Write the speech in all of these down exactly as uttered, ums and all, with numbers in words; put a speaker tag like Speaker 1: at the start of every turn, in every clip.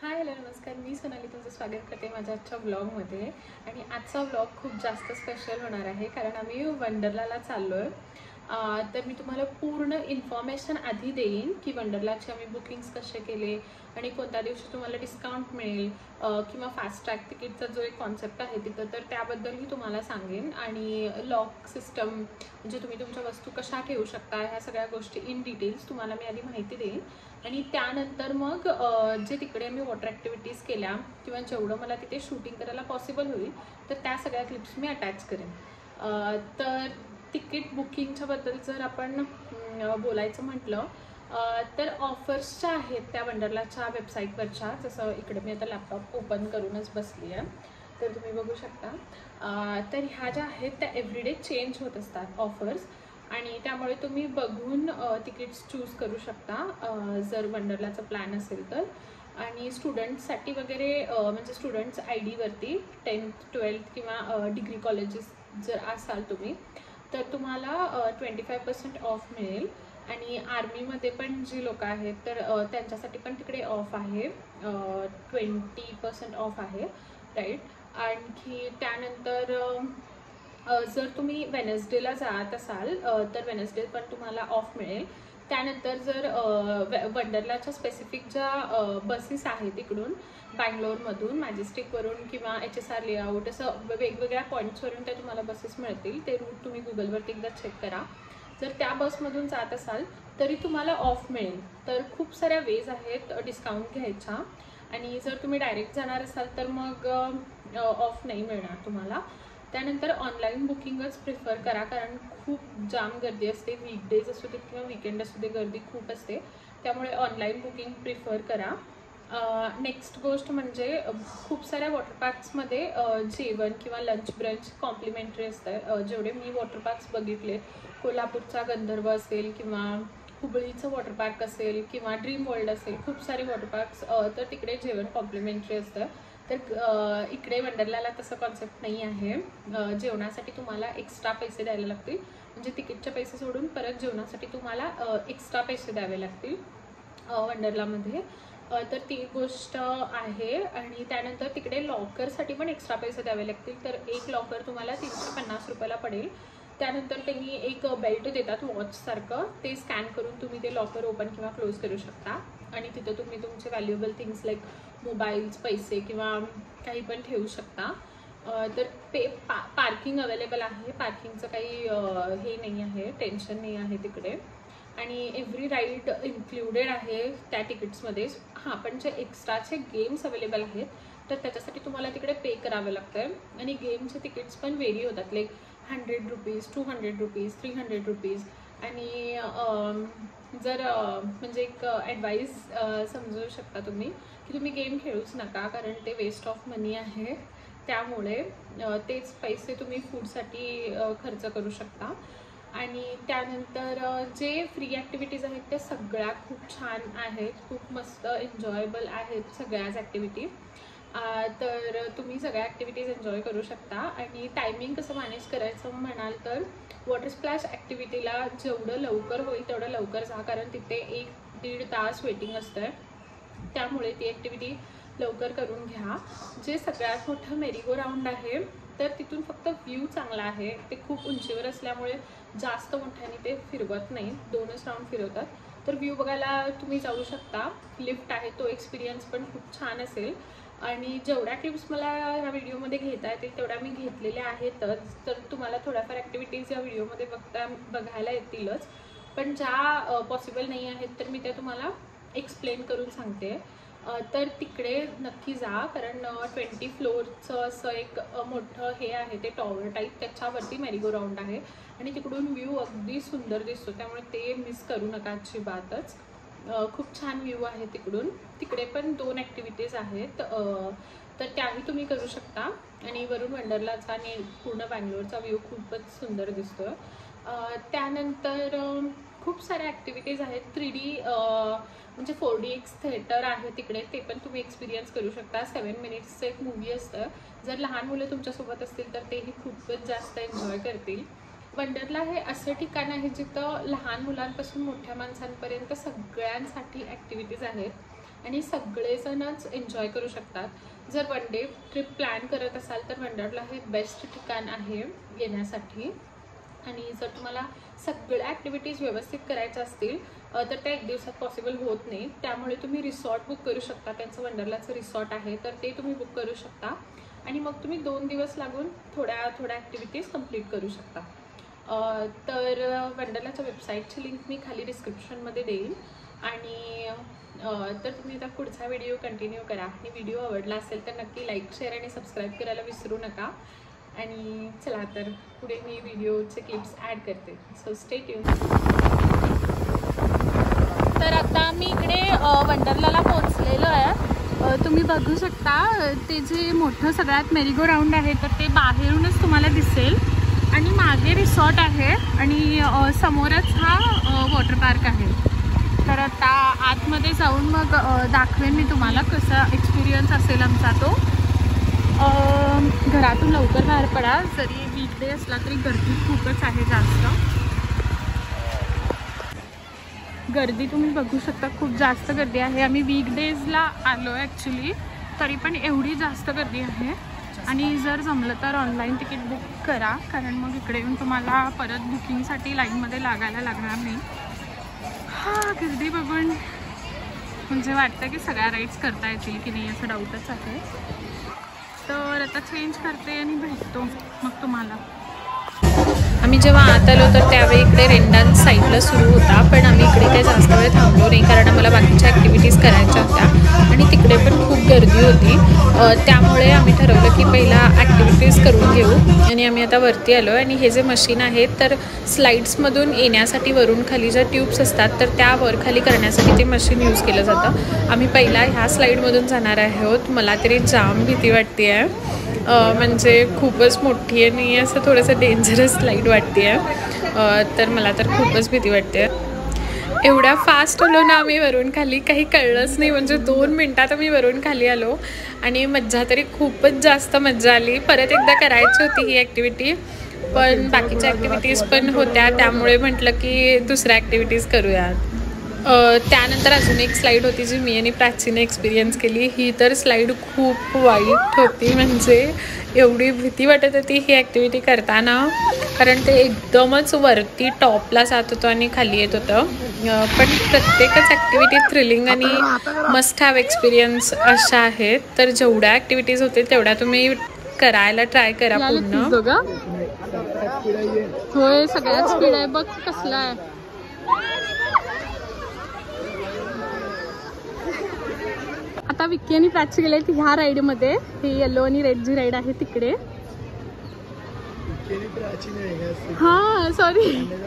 Speaker 1: Hi hello नमस्कार, मी सोनाली तुमचं स्वागत करते माझ्या आजच्या ब्लॉगमध्ये. आणि आजचा ब्लॉग खूप जास्त स्पेशल होणार आहे कारण आम्ही वंडरलाला चाललो आहे. तर मी तुम्हाला पूर्ण इन्फॉर्मेशन आधी देईन की वंडरलाचे आम्ही बुकिंग्स कसे केले आणि कोणत्या दिवशी तुम्हाला डिस्काउंट मिळेल किंवा फास्ट ट्रॅक तिकीटचा जो एक कॉन्सेप्ट आहे तिथं, तर त्याबद्दलही तुम्हाला सांगेन. आणि लॉक सिस्टम म्हणजे तुम्ही तुमच्या वस्तू कशा ठेवू शकता ह्या सगळ्या गोष्टी इन डिटेल्स तुम्हाला मी आधी माहिती देईन. आणि त्यानंतर मग जे तिकडे मी वॉटर ॲक्टिव्हिटीज केल्या किंवा जेवढं मला तिथे शूटिंग करायला पॉसिबल होईल तर त्या सगळ्या क्लिप्स मी अटॅच करेन. तर तिकीट बुकिंगच्याबद्दल जर आपण बोलायचं म्हटलं तर ऑफर्स ज्या आहेत त्या वंडरलाच्या वेबसाईटवरच्या, जसं इकडे मी आता लॅपटॉप ओपन करूनच बसली आहे तर तुम्ही बघू शकता. तर ह्या ज्या आहेत त्या एव्हरीडे चेंज होत असतात ऑफर्स, आणि त्यामुळे तुम्ही बघून तिकीट्स चूज करू शकता जर वंडरलाचा प्लॅन असेल तर. आणि स्टुडंट्ससाठी वगैरे म्हणजे स्टुडंट्स आय डीवरती टेन्थ ट्वेल्थ किंवा डिग्री कॉलेजेस जर असाल तुम्ही तर तुम्हाला ट्वेंटी फाय पर्सेंट ऑफ मिळेल. आणि आर्मीमध्ये पण जी लोक आहेत तर त्यांच्यासाठी पण तिकडे ऑफ आहे, ट्वेंटी पर्सेंट ऑफ आहे, राईट. आणखी त्यानंतर जर तुम्ही वेनसडेला जात असाल तर वेनसडे पण तुम्हाला ऑफ मिळेल. त्यानंतर जर वंडरलाच्या स्पेसिफिक ज्या बसेस आहेत इकडून बँगलोरमधून मॅजेस्टिकवरून किंवा एच एस आर लेआउट असं वेगवेगळ्या पॉईंट्सवरून त्या तुम्हाला बसेस मिळतील. ते रूट तुम्ही गुगलवरती एकदा चेक करा. जर त्या बसमधून जात असाल तरी तुम्हाला ऑफ मिळेल. तर खूप साऱ्या वेज आहेत डिस्काउंट घ्यायच्या. आणि जर तुम्ही डायरेक्ट जाणार असाल तर मग ऑफ नाही मिळणार तुम्हाला. त्यानंतर ऑनलाईन बुकिंगच प्रिफर करा कारण खूप जाम गर्दी असते, वीकडेज असू दे किंवा वीकेंड असू दे गर्दी खूप असते, त्यामुळे ऑनलाईन बुकिंग प्रिफर करा. नेक्स्ट गोष्ट म्हणजे खूप साऱ्या वॉटर पार्क्समध्ये जेवण किंवा लंच ब्रंच कॉम्प्लिमेंटरी असतं. जेवढे मी वॉटर पार्क्स बघितले, कोल्हापूरचा गंधर्व असेल किंवा हुबळीचं वॉटर पार्क असेल किंवा ड्रीम वर्ल्ड असेल, खूप सारे वॉटर पार्क्स तर तिकडे जेवण कॉम्प्लिमेंटरी असतं. तर इकडे वंडरलाला तसं कॉन्सेप्ट नाही आहे. जेवणासाठी तुम्हाला एक्स्ट्रा पैसे द्यायला लागतील, म्हणजे तिकीटचे पैसे सोडून परत जेवणासाठी तुम्हाला एक्स्ट्रा पैसे द्यावे लागतील वंडरलामध्ये. तर ती गोष्ट आहे. आणि त्यानंतर तिकडे लॉकरसाठी पण एक्स्ट्रा पैसे द्यावे लागतील. तर एक लॉकर तुम्हाला तीनशे पन्नास रुपयाला पडेल. त्यानंतर त्यांनी एक बेल्ट देतात वॉचसारखं, ते स्कॅन करून तुम्ही ते लॉकर ओपन किंवा क्लोज करू शकता. आणि तिथं तुम्ही तुमचे व्हॅल्युएबल थिंग्स लाईक मोबाईल्स, पैसे किंवा काही पण ठेवू शकता. तर पे पा पार्किंग अवेलेबल आहे, पार्किंगचं काही हे नाही आहे, टेन्शन नाही आहे तिकडे. आणि एव्हरी राईड इन्क्लुडेड आहे त्या तिकीट्समध्ये. हां, पण जे एक्स्ट्राचे गेम्स अवेलेबल आहेत तर त्याच्यासाठी तुम्हाला तिकडे पे करावं लागतं. आणि गेमचे तिकीट्स पण वेरी होतात, like hundred rupees, two hundred rupees, three hundred rupees. आणि जर म्हणजे एक ॲडवाईस समजू शकता तुम्ही की तुम्ही गेम खेळूच नका कारण ते वेस्ट ऑफ मनी आहे. त्यामुळे तेच पैसे तुम्ही फूडसाठी खर्च करू शकता. आणि त्यानंतर जे फ्री ॲक्टिव्हिटीज आहेत त्या सगळ्या खूप छान आहेत, खूप मस्त एन्जॉयबल आहेत सगळ्याच ॲक्टिव्हिटी. तर तुम्ही सगळ्या ॲक्टिव्हिटीज एन्जॉय करू शकता. आणि टायमिंग कसं मॅनेज करायचं म्हणाल तर वॉटर स्प्लॅश ॲक्टिव्हिटीला जेवढं लवकर होईल तेवढं लवकर जा, कारण तिथे एक दीड तास वेटिंग असतं, त्यामुळे ती ॲक्टिव्हिटी लवकर करून घ्या. जे सगळ्यात मोठं मेरीगो राऊंड आहे तर तिथून फक्त व्ह्यू चांगला आहे, ते खूप उंचीवर असल्यामुळे जास्त मोठ्याने ते फिरवत नाही, दोनच राऊंड फिरवतात. तर व्ह्यू बघायला तुम्ही जाऊ शकता. लिफ्ट आहे, तो एक्सपिरियन्स पण खूप छान असेल. आणि जेवढ्या टिप्स मला ह्या व्हिडिओमध्ये घेता येतील तेवढ्या मी घेतलेल्या आहेतच. तर तुम्हाला थोड्याफार ॲक्टिव्हिटीज या व्हिडिओमध्ये बघता बघायला येतीलच, पण ज्या पॉसिबल नाही आहेत तर मी त्या तुम्हाला एक्सप्लेन करून सांगते. तर तिकडे नक्की जा कारण ट्वेंटी फ्लोअरचं असं एक मोठं हे आहे, ते टॉवर टाईप, त्याच्यावरती मेरीगो राऊंड आहे. आणि तिकडून व्ह्यू अगदी सुंदर दिसतो, त्यामुळे ते मिस करू नका अजिबातच. खूप छान व्ह्यू आहे तिकडून. तिकडे पण दोन ॲक्टिव्हिटीज आहेत तर त्याही तुम्ही करू शकता. आणि वरून वंडरलाचा आणि पूर्ण बँगलोरचा व्ह्यू खूपच सुंदर दिसतो. त्यानंतर खूप साऱ्या ॲक्टिव्हिटीज आहेत. थ्री डी म्हणजे फोर डी एक्स थिएटर आहे तिकडे, ते पण तुम्ही एक्सपिरियन्स करू शकता. सेवन मिनिट्सचं एक मूवी असतं, जर लहान मुलं तुमच्यासोबत असतील तर तेही खूपच जास्त एन्जॉय करतील. वंडरला हे असं ठिकाण आहे जिथं लहान मुलांपासून मोठ्या माणसांपर्यंत सगळ्यांसाठी ॲक्टिव्हिटीज आहेत. आणि सगळेजणच एन्जॉय करू शकतात. जर वन डे ट्रिप प्लॅन करत असाल तर वंडरला हे बेस्ट ठिकाण आहे येण्यासाठी. आणि जर तुम्हाला सगळ्या ॲक्टिव्हिटीज व्यवस्थित करायच्या असतील तर त्या एक दिवसात पॉसिबल होत नाही. त्यामुळे तुम्ही रिसॉर्ट बुक करू शकता. त्यांचं वंडरलाचं रिसॉर्ट आहे तर ते तुम्ही बुक करू शकता आणि मग तुम्ही दोन दिवस लागून थोड्या थोड्या ॲक्टिव्हिटीज कंप्लीट करू शकता. तर वंडरलाच्या वेबसाईटची लिंक मी खाली डिस्क्रिप्शनमध्ये देईन. आणि तर तुम्ही आता पुढचा व्हिडिओ कंटिन्यू करा. आणि व्हिडिओ आवडला असेल तर नक्की लाईक शेअर आणि सबस्क्राईब करायला विसरू नका. आणि चला तर पुढे मी व्हिडिओचे क्लिप्स ॲड करते. So stay tune. तर आता मी इकडे वंडरलाला पोहोचलेलो आहे. तुम्ही बघू शकता ते जे मोठं सगळ्यात मेरीगो राऊंड आहे तर ते बाहेरूनच तुम्हाला दिसेल. आणि मागे रिसॉर्ट आहे आणि समोरच हा वॉटर पार्क आहे. तर आता आतमध्ये जाऊन मग दाखवेन मी तुम्हाला कसा एक्सपिरियन्स असेल आमचा तो. घरातून लवकर बाहेर पडा. जरी वीकडे असला तरी गर्दी खूपच आहे जास्त. गर्दी तुम्ही बघू शकता, खूप जास्त गर्दी आहे. आम्ही वीकडेजला आलो आहे ॲक्च्युली, तरी पण एवढी जास्त गर्दी आहे. आणि जर जमलं तर ऑनलाईन तिकीट बुक करा, कारण मग इकडे येऊन तुम्हाला परत बुकिंगसाठी लाईनमध्ये लागायला लागणार नाही. हा गर्दी बघून म्हणजे वाटतं की सगळ्या राईड्स करता येतील की नाही असं डाऊटच आहे. तर आता चेंज करते आणि भेटतो मग तुम्हाला. आम्ही जेव्हा आत आलो तर त्यावेळी इकडे रेनडान्स साईडला सुरू होता, पण आम्ही इकडे काही जास्त वेळ थांबलो नाही कारण आम्हाला बाकीच्या ॲक्टिव्हिटीज करायच्या होत्या आणि तिकडे पण खूप गर्दी होती. त्यामुळे आम्ही ठरवलं की पहिला ॲक्टिव्हिटीज करून घेऊ. आणि आम्ही आता वरती आलो आणि हे जे मशीन आहे तर स्लाईड्समधून येण्यासाठी वरून खाली ज्या ट्यूब्स असतात तर त्या वर खाली करण्यासाठी ते मशीन यूज केलं जातं. आम्ही पहिला ह्या स्लाईडमधून जाणार आहोत. मला तरी जाम भीती वाटते आहे, म्हणजे खूपच मोठी आणि असं थोडंसं डेंजरस स्लाईड वाटते आहे. तर मला तर खूपच भीती वाटते. एवढ्या फास्ट आलो ना आम्ही वरून खाली, काही कळलंच नाही. म्हणजे दोन मिनटात आम्ही वरून खाली आलो आणि मज्जा तरी खूपच जास्त मज्जा आली. परत एकदा करायची होती ही ॲक्टिव्हिटी, पण बाकीच्या ॲक्टिव्हिटीज पण होत्या त्यामुळे म्हटलं की दुसऱ्या ॲक्टिव्हिटीज करूयात. त्यानंतर अजून एक स्लाईड होती जी मी आणि प्राचीने एक्सपिरियन्स केली. ही तर स्लाईड खूप वाईट होती, म्हणजे एवढी भीती वाटत होती ही ॲक्टिव्हिटी करताना, कारण ते एकदमच वरती टॉपला जात होतं आणि खाली येत होतं. पण प्रत्येकच ॲक्टिव्हिटी थ्रिलिंग आणि मस्ट हॅव एक्सपिरियन्स अशा आहेत. तर जेवढ्या ॲक्टिव्हिटीज होते तेवढ्या तुम्ही करायला ट्राय करा पूर्ण. होय, सगळ्यात स्पीड आहे बघ कसला आहे. आता विक्की आणि प्राची गेले ह्या राईडमध्ये. ही येलो आणि रेड जी राईड आहे तिकडे. हा सॉरी.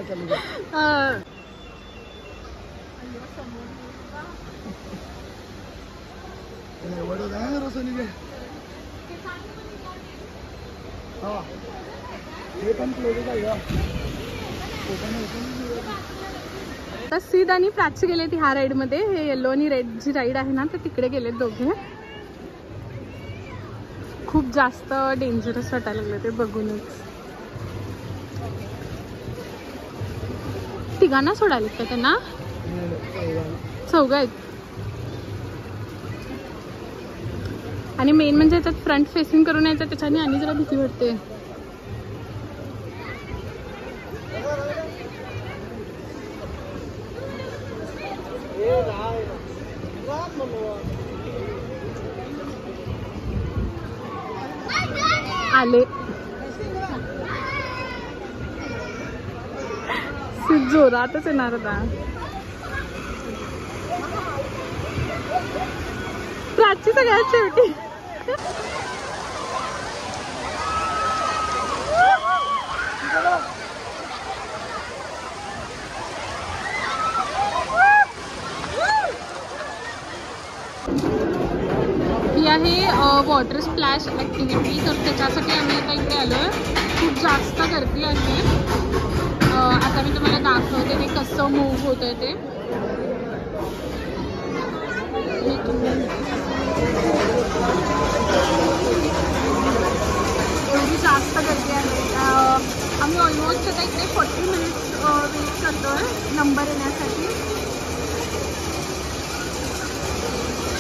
Speaker 1: आता सीद आणि प्राची गेले ती ह्या राईडमध्ये. हे येलो आणि रेड जी राईड आहे ना तर तिकडे गेलेत दोघे. खूप जास्त डेंजरस वाटायला लागलं ते बघूनच. तिघांना सोडायला का त्यांना? चौघं आहेत. आणि मेन म्हणजे त्यात फ्रंट फेसिंग करून यायचं त्याच्याने आणि जरा भीती वाटते. आले जोरातच येणार होता. प्राची सगळ्यात शेवटी. ही आहे वॉटर स्प्लॅश ॲक्टिव्हिटी. तर त्याच्यासाठी आम्ही आता इकडे आलो आहे. खूप जास्त गर्दी आहे. आता मी तुम्हाला दाखवते ते कसं मूव्ह होतं ते. एवढी जास्त गर्दी आहे. आम्ही ऑलमोस्ट आता इकडे फोर्टी मिनिट्स वेट करतो आहे नंबर येण्यासाठी.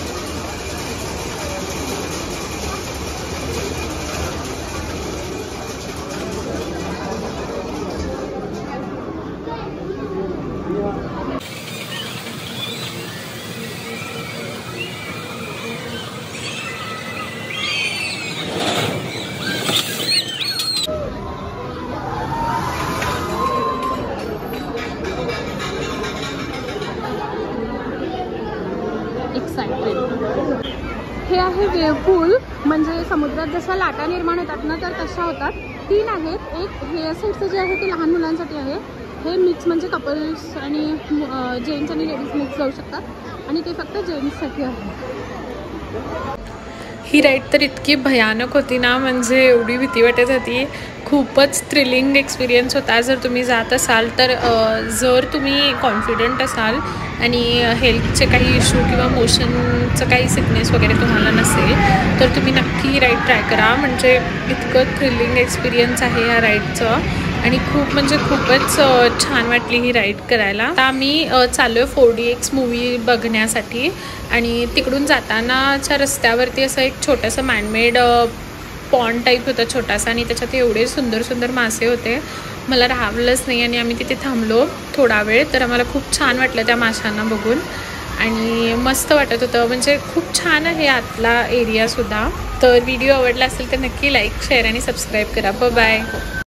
Speaker 1: हे आहे वेव्ह पूल, म्हणजे समुद्रात जशा लाटा निर्माण होतात ना तर तशा होतात. तीन आहेत. एक हे साईडचं जे आहे ते लहान मुलांसाठी आहे. हे मिक्स म्हणजे कपल्स आणि जेंट्स आणि लेडीज मिक्स जाऊ शकतात आणि ते फक्त जेंट्ससाठी आहे. ही राईड तर इतकी भयानक होती ना, म्हणजे एवढी भीती वाटत होती. खूपच थ्रिलिंग एक्सपिरियन्स होता. जर तुम्ही जात असाल तर जर तुम्ही कॉन्फिडंट असाल आणि हेल्थचे काही इश्यू किंवा मोशनचं काही सिकनेस वगैरे तुम्हाला नसेल तर तुम्ही नक्की ही राईड ट्राय करा. म्हणजे इतकं थ्रिलिंग एक्सपिरियन्स आहे या राईडचं आणि खूप म्हणजे खूपच छान वाटली ही राईड करायला. आता आम्ही चाललो आहे फोर डी एक्स मूवी बघण्यासाठी आणि तिकडून जातानाच्या रस्त्यावरती असं एक छोटंसं मॅनमेड पॉन्ड टाईप होता छोटासा आणि त्याच्यात एवढे सुंदर सुंदर मासे होते. मला राहावलंच नाही आणि आम्ही तिथे थांबलो थोडा वेळ. तर आम्हाला खूप छान वाटलं त्या माशांना बघून आणि मस्त वाटत होतं. म्हणजे खूप छान आहे आतला एरियासुद्धा. तर व्हिडिओ आवडला असेल तर नक्की लाईक शेअर आणि सबस्क्राईब करा. बाय.